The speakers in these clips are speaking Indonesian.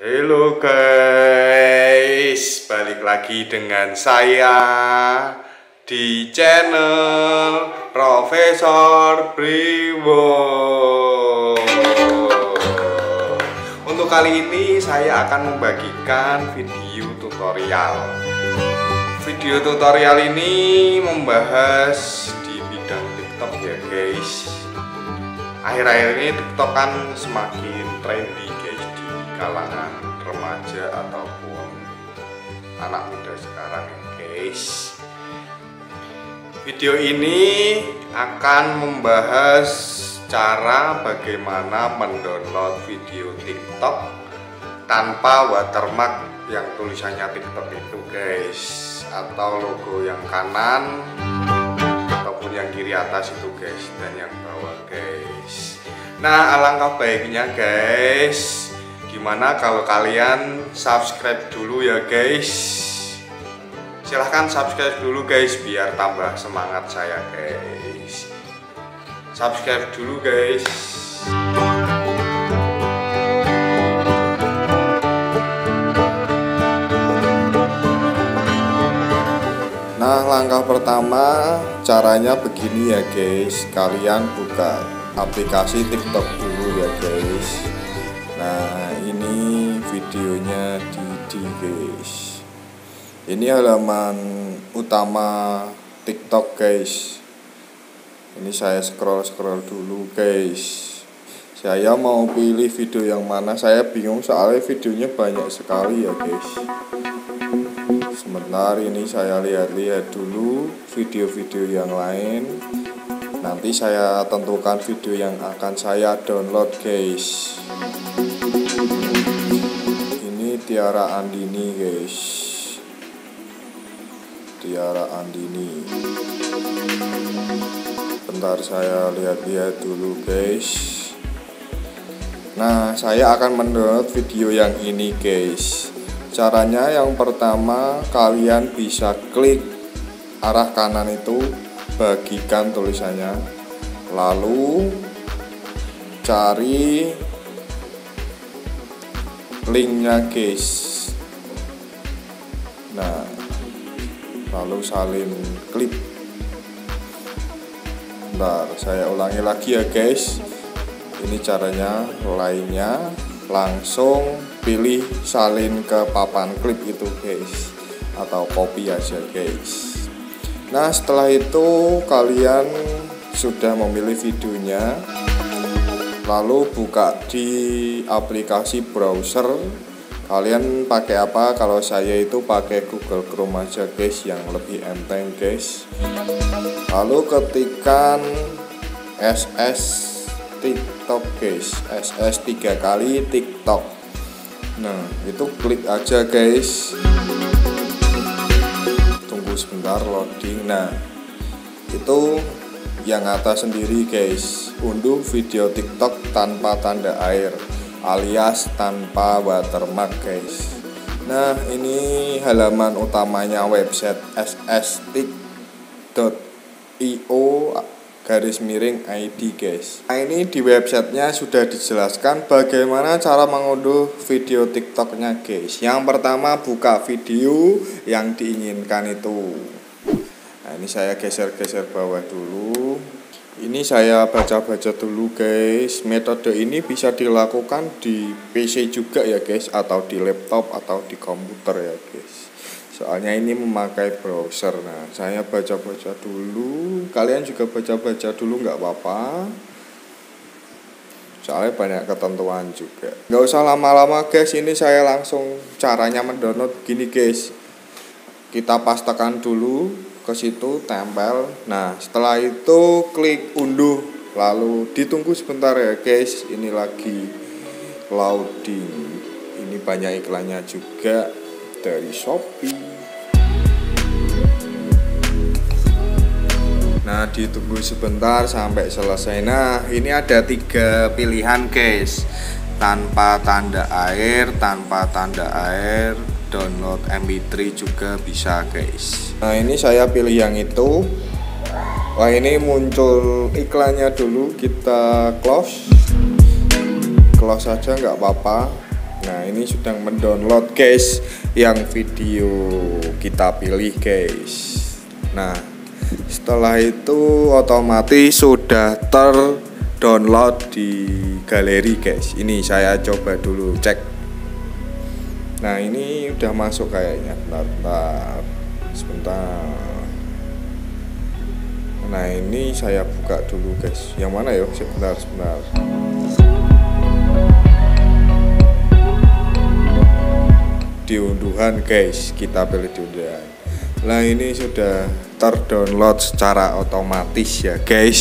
Halo guys, balik lagi dengan saya di channel Profesor Priwo. Untuk kali ini saya akan membagikan video tutorial. Video tutorial ini membahas di bidang TikTok ya guys. Akhir-akhir ini TikTok kan semakin trendy guys di kalangan remaja ataupun anak muda sekarang ya guys. Video ini akan membahas cara bagaimana mendownload video TikTok tanpa watermark yang tulisannya TikTok itu guys, atau logo yang kanan ataupun yang kiri atas itu guys, dan yang bawah guys. Nah, alangkah baiknya guys, gimana kalau kalian subscribe dulu ya guys. Silahkan subscribe dulu guys biar tambah semangat saya guys. Subscribe dulu guys. Nah, langkah pertama caranya begini ya guys. Kalian buka aplikasi TikTok dulu ya guys. Nah, ini videonya di guys. Ini halaman utama TikTok guys. Ini saya scroll dulu guys. Saya mau pilih video yang mana, saya bingung soalnya videonya banyak sekali ya guys. Sebentar, ini saya lihat-lihat dulu video-video yang lain. Nanti saya tentukan video yang akan saya download guys. Ini Tiara Andini guys. Tiara Andini. Bentar, saya lihat-lihat dulu guys. Nah, saya akan mendownload video yang ini guys. Caranya yang pertama, kalian bisa klik arah kanan itu, bagikan tulisannya, lalu cari linknya guys. Nah, lalu salin klik. Bentar, saya ulangi lagi ya guys. Ini caranya, lainnya langsung pilih salin ke papan klip itu guys, atau copy aja guys. Nah, setelah itu kalian sudah memilih videonya, lalu buka di aplikasi browser. Kalian pakai apa? Kalau saya itu pakai Google Chrome aja guys, yang lebih enteng guys. Lalu ketikkan SS TikTok guys, SS 3 kali TikTok. Nah, itu klik aja guys. Tunggu sebentar loading. Nah, itu yang atas sendiri guys, unduh video TikTok tanpa tanda air alias tanpa watermark guys. Nah, ini halaman utamanya website sstik.io/ID guys. Nah, ini di websitenya sudah dijelaskan bagaimana cara mengunduh video TikToknya guys. Yang pertama, buka video yang diinginkan itu. Nah, ini saya geser-geser bawah dulu. Ini saya baca-baca dulu guys. Metode ini bisa dilakukan di PC juga ya guys, atau di laptop atau di komputer ya guys. Soalnya ini memakai browser. Nah, saya baca-baca dulu. Kalian juga baca-baca dulu nggak apa-apa. Soalnya banyak ketentuan juga. Nggak usah lama-lama guys. Ini saya langsung caranya mendownload gini guys. Kita pastekan dulu ke situ, tempel. Nah, setelah itu klik unduh, lalu ditunggu sebentar ya guys. Ini lagi loading. Ini banyak iklannya juga dari Shopee. Nah, ditunggu sebentar sampai selesai. Nah, ini ada 3 pilihan guys. Tanpa tanda air, tanpa tanda air, download MP3 juga bisa guys. Nah, ini saya pilih yang itu. Wah, ini muncul iklannya dulu, kita close saja nggak apa-apa. Nah, ini sedang mendownload guys yang video kita pilih guys. Nah, setelah itu otomatis sudah terdownload di galeri guys. Ini saya coba dulu cek. Nah, ini udah masuk kayaknya. Bentar. Sebentar. Nah, ini saya buka dulu guys. Yang mana ya? Sebentar. Di unduhan guys, kita pilih di unduhan. Nah, ini sudah terdownload secara otomatis ya guys.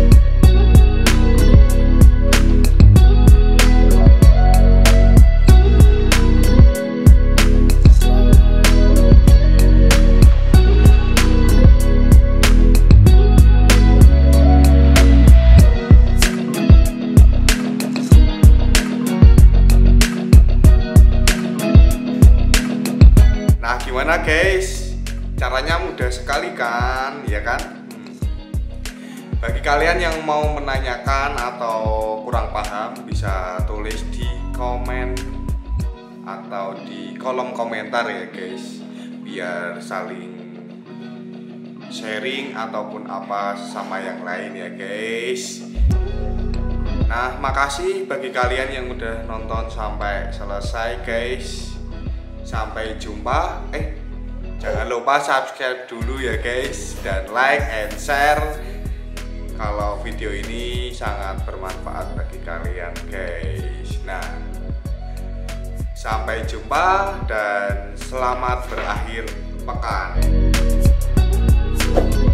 Nah, gimana guys? Caranya mudah sekali kan, ya kan? Bagi kalian yang mau menanyakan atau kurang paham, bisa tulis di komen atau di kolom komentar ya guys, biar saling sharing ataupun apa sama yang lain ya guys. Nah, makasih bagi kalian yang udah nonton sampai selesai guys. Sampai jumpa. Jangan lupa subscribe dulu ya guys, dan like and share kalau video ini sangat bermanfaat bagi kalian guys. Nah, sampai jumpa dan selamat berakhir pekan.